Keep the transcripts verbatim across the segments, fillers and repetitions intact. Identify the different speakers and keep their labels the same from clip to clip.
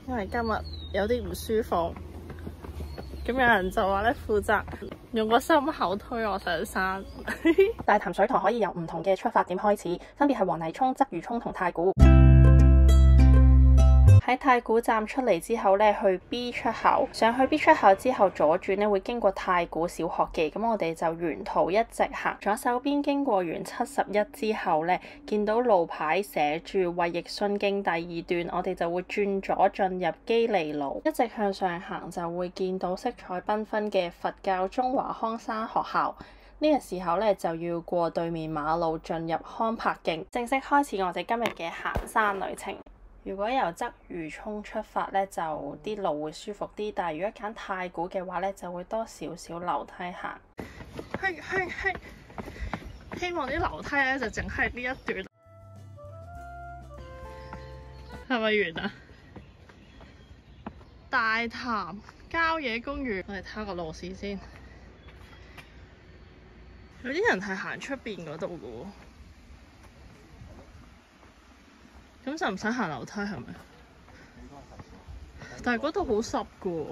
Speaker 1: 因為今日有啲唔舒服。咁有人就話咧，負責用個心口推我上山。
Speaker 2: 大潭水塘可以由唔同嘅出發點開始，分別係黃泥涌、鰂魚涌同太古。喺太古站出嚟之後咧，去 B 出口，上去 B 出口之後左轉咧會經過太古小學嘅，咁我哋就沿途一直行，左手邊經過完七十一之後咧，見到路牌寫住衛奕信徑第二段，我哋就會轉左進入基利路，一直向上行就會見到色彩繽紛嘅佛教中華康山學校。呢個時候咧就要過對面馬路進入康柏徑，正式開始我哋今日嘅行山旅程。如果由鰂魚涌出發咧，就啲路會舒服啲，但係如果揀太古嘅話咧，就會多少少樓梯行。
Speaker 1: 嘿嘿嘿，希望啲樓梯咧就淨係呢一段，係咪完啊？大潭郊野公園，我哋睇下個路線先。有啲人係行出邊嗰度嘅喎。咁就唔使行樓梯係咪？但係嗰度好濕噶喎。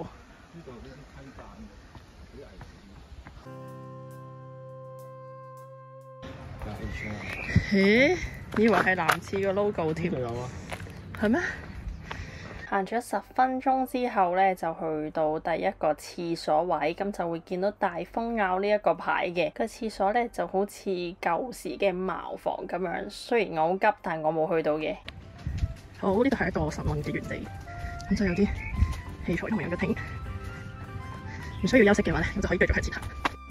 Speaker 1: 咦？以為係男廁個 logo 添。有啊。係咩？
Speaker 2: 行咗十分鐘之後咧，就去到第一個廁所位，咁就會見到大蜂坳呢一個牌嘅。個廁所咧就好似舊時嘅茅房咁樣，雖然我好急，但係我冇去到嘅。
Speaker 1: 好，呢度係一個十蚊嘅原地，咁就有啲器材同埋有個亭，唔需要休息嘅話咧，咁就可以繼續向前行。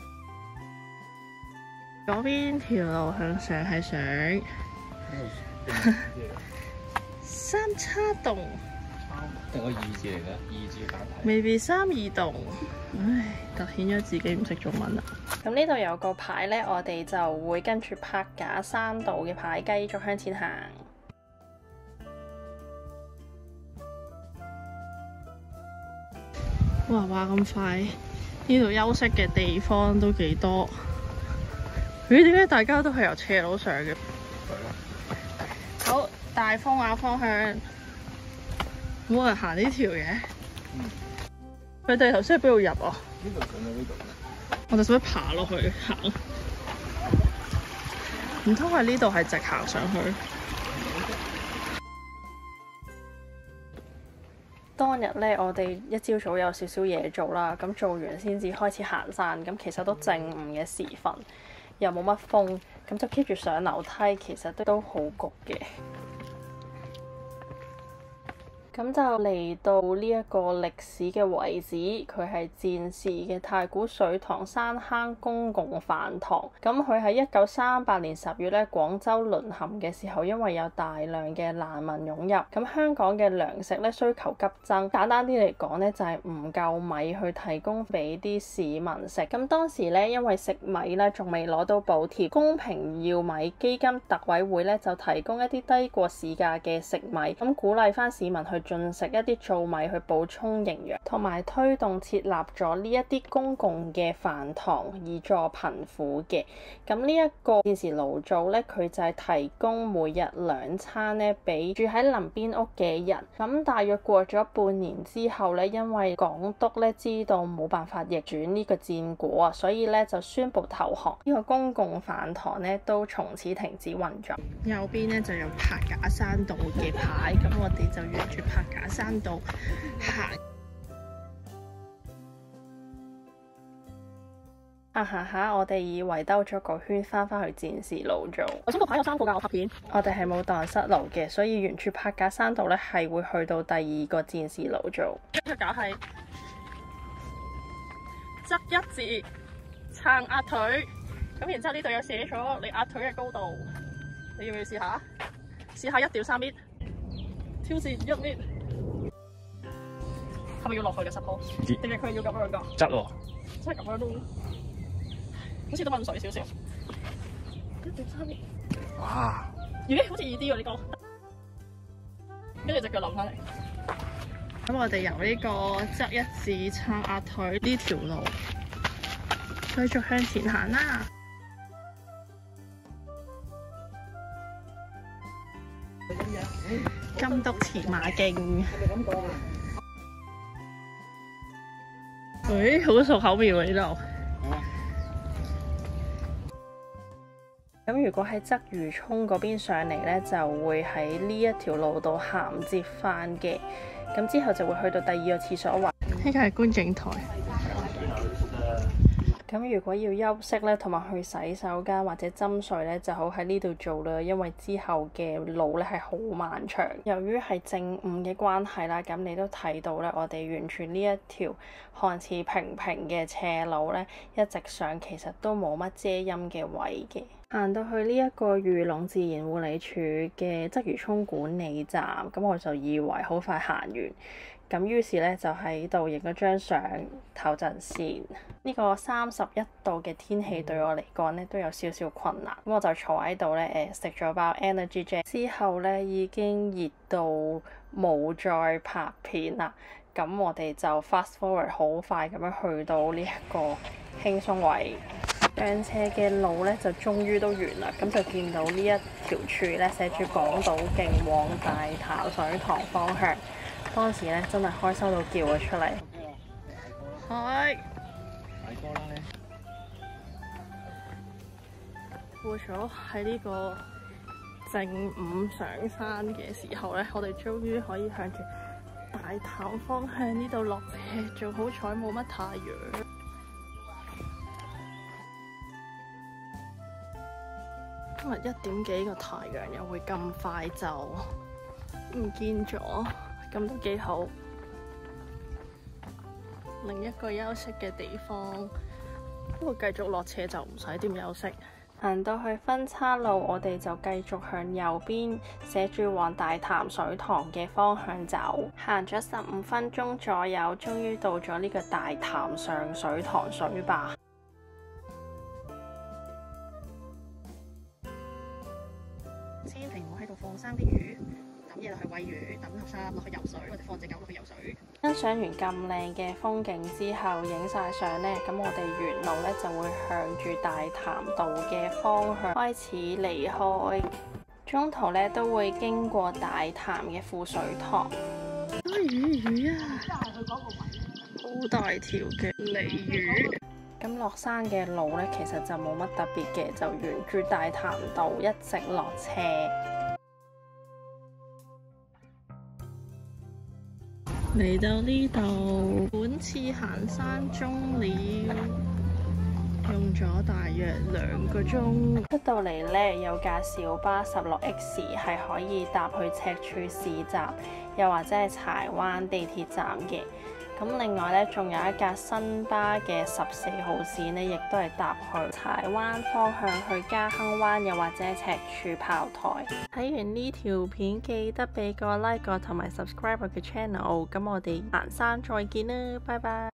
Speaker 1: 嗰邊條路向上係上三叉洞，
Speaker 3: 定個二字嚟嘅，二字簡體。
Speaker 1: maybe 三二洞，唉，突顯咗自己唔識中文啦。
Speaker 2: 咁呢度有個牌咧，我哋就會跟住柏架山道嘅牌繼續向前行。
Speaker 1: 哇哇咁快，呢度休息嘅地方都幾多。咦？點解大家都係由斜路上嘅？好，大蜂坳方向，冇人行呢條嘅。佢哋頭先喺邊度入啊？
Speaker 3: 呢度上到呢度。
Speaker 1: 我哋使唔使爬落去行？唔通係呢度係直行上去？
Speaker 2: 當日咧，我哋一朝早有少少嘢做啦，咁做完先至開始行山。咁其實都正午嘅時分，又冇乜風，咁就 keep 住上樓梯，其實都都好焗嘅。咁就嚟到呢一個歷史嘅位置，佢係戰時嘅太古水塘山坑公共飯堂。咁佢喺一九三八年十月咧，廣州淪陷嘅時候，因為有大量嘅難民湧入，咁香港嘅糧食咧需求急增。簡單啲嚟講咧，就係唔夠米去提供俾啲市民食。咁當時咧，因為食米咧仲未攞到補貼，公平要米基金特委會咧就提供一啲低過市價嘅食米，咁鼓勵翻市民去進食一啲糙米去補充營養，同埋推動設立咗呢一啲公共嘅飯堂以助貧苦嘅。咁呢一個戰時爐灶咧，佢就係提供每日兩餐咧俾住喺林邊屋嘅人。咁大約過咗半年之後咧，因為港督咧知道冇辦法逆轉呢個戰果啊，所以咧就宣布投降。呢個公共飯堂咧都從此停止運作。
Speaker 1: 右邊咧就有柏架山道嘅牌，咁我哋就沿住柏架山道行。
Speaker 2: 行行下，我哋以為兜咗個圈，翻返去戰時爐灶。
Speaker 1: 頭先個牌有三個㗎，我拍片。
Speaker 2: 我哋係冇蕩失路嘅，所以沿住柏架山道咧係會去到第二個戰時爐灶。
Speaker 1: 柏架係側一字撐壓腿，咁然之後呢度有寫咗你壓腿嘅高度，你要唔要試下？試下一點三米，挑戰一米。係咪要落去嘅十鋪？定係佢要咁樣㗎？
Speaker 3: 側喎，
Speaker 1: 即係咁樣咯，好似都溫水少少。一點三米。
Speaker 3: 哇！
Speaker 1: 咦？好似易啲喎呢個。跟住隻腳冧翻嚟。咁我哋由呢個側一字撐壓腿呢條路繼續向前行啦。金督前馬徑。 誒，好熟口面喎呢度。
Speaker 2: 咁如果喺鰂魚涌嗰邊上嚟呢，就會喺呢一條路度銜接翻嘅。咁之後就會去到第二個廁所位。
Speaker 1: 呢個係觀景台。
Speaker 2: 咁如果要休息咧，同埋去洗手間或者斟水咧，就好喺呢度做啦。因為之後嘅路咧係好漫長。由於係正午嘅關係啦，咁你都睇到咧，我哋沿住呢一條看似平平嘅斜路咧，一直上其實都冇乜遮陰嘅位嘅。行到去呢一個漁農自然護理署嘅鰂魚涌管理站，咁我就以為好快行完。咁於是咧就喺度影咗張相唞陣先。呢個三十一度嘅天氣對我嚟講咧都有少少困難。咁我就坐喺度咧誒食咗包 energy drink 之後咧已經熱到冇再拍片啦。咁我哋就 fast forward 好快咁樣去到呢一個輕鬆位。上斜嘅路咧就終於都完啦。咁就見到呢一條柱咧寫住港島徑往大潭水塘方向。當時咧真係開心到叫咗出嚟。
Speaker 1: 係。
Speaker 3: 大哥啦你。
Speaker 1: 過咗喺呢個正午上山嘅時候咧，我哋終於可以向住大潭方向呢度落斜，仲好彩冇乜太陽。今日一點幾個太陽又會咁快就唔見咗。咁都幾好，另一個休息嘅地方。不過繼續落斜就唔使點休息。
Speaker 2: 行到去分岔路，我哋就繼續向右邊寫住往大潭水塘嘅方向走。行咗十五分鐘左右，終於到咗呢個大潭上水塘水壩。
Speaker 1: 千祈唔好喺度放生啲魚。抌嘢落去餵魚，抌垃圾落去游水，或者放隻狗落去游水。
Speaker 2: 欣賞完咁靚嘅風景之後，影晒相呢，咁我哋沿路呢就會向住大潭道嘅方向開始離開。中途呢都會經過大潭嘅富水塘。
Speaker 1: 魚魚啊！好大條嘅鯉魚。
Speaker 2: 咁落山嘅路呢，其實就冇乜特別嘅，就沿住大潭道一直落斜。
Speaker 1: 嚟到呢度，本次行山終了，用咗大約兩個鐘。
Speaker 2: 出到嚟呢，有架小巴十六 X 係可以搭去赤柱市站，又或者係柴灣地鐵站嘅。咁另外呢，仲有一架新巴嘅十四號線呢，亦都係搭去柴灣方向去嘉亨灣，又或者係赤柱炮台。睇完呢條片，記得俾個 like 同埋 subscribe 我嘅 channel。咁我哋行山再見啦，拜拜。